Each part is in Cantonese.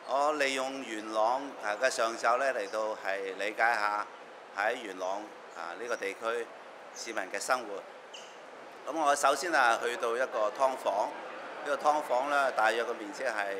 我利用元朗嘅上晝咧嚟到係理解下喺元朗呢個地區市民嘅生活。咁我首先去到一個劏房，呢個劏房咧大約個面積係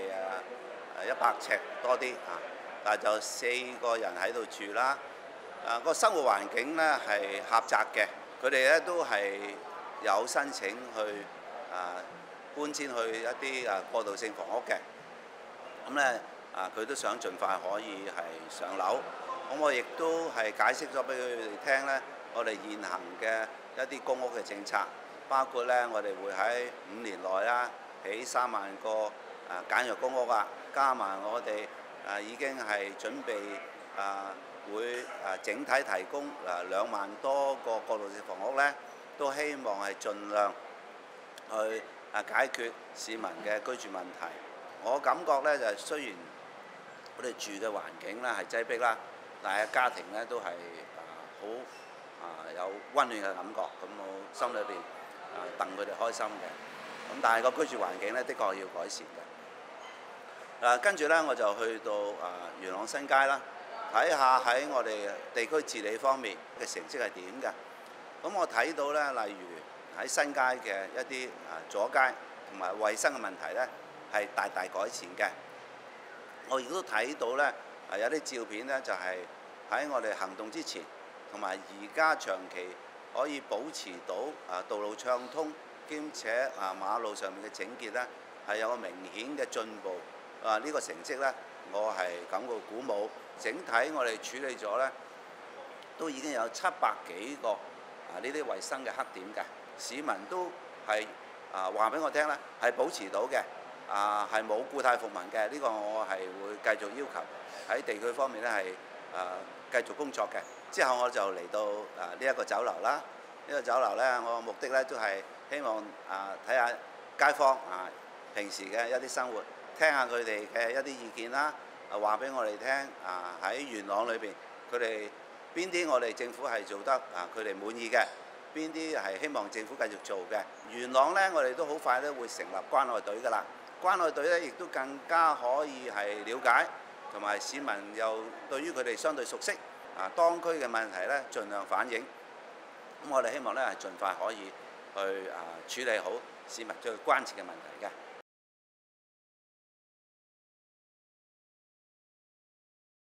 100尺多啲但係就4個人喺度住啦。個生活環境咧係狹窄嘅，佢哋咧都係有申請去搬遷去一啲過渡性房屋嘅。咁咧佢都想盡快可以係上樓。咁我亦都係解釋咗俾佢哋聽咧，我哋現行嘅一啲公屋嘅政策，包括咧我哋會喺5年內啦起3萬個簡約公屋加埋我哋已經係準備會整體提供2萬多個過渡性房屋咧，都希望係盡量去解決市民嘅居住問題。我感覺咧就係雖然我哋住嘅環境咧係擠迫啦，但係家庭咧都係好有温暖嘅感覺，咁我心裏邊戥佢哋開心嘅。咁但係個居住環境咧，的確要改善嘅。跟住咧我就去到元朗新街啦，睇下喺我哋地區治理方面嘅成績係點嘅。咁我睇到咧，例如喺新街嘅一啲阻街同埋衞生嘅問題咧，係大大改善嘅。我亦都睇到咧，有啲照片咧就係喺我哋行動之前，同埋而家長期可以保持到道路暢通，兼且馬路上面嘅整潔咧係有個明顯嘅進步。呢個成績咧，我係感到鼓舞。整體我哋處理咗咧，都已經有700幾個呢啲衞生嘅黑點嘅，市民都係話俾我聽咧，係保持到嘅。係冇故態復萌嘅，呢個我係會繼續要求喺地區方面咧係繼續工作嘅。之後我就嚟到呢一個酒樓啦，呢個酒樓咧，我目的咧都係希望睇下街坊平時嘅一啲生活，聽下佢哋嘅一啲意見啦，話俾我哋聽喺元朗裏邊佢哋邊啲我哋政府係做得佢哋滿意嘅，邊啲係希望政府繼續做嘅。元朗咧，我哋都好快咧會成立關愛隊㗎啦。關愛隊咧，亦都更加可以係了解，同埋市民又對於佢哋相對熟悉當區嘅問題咧，盡量反映。咁我哋希望咧係盡快可以去處理好市民最關切嘅問題嘅。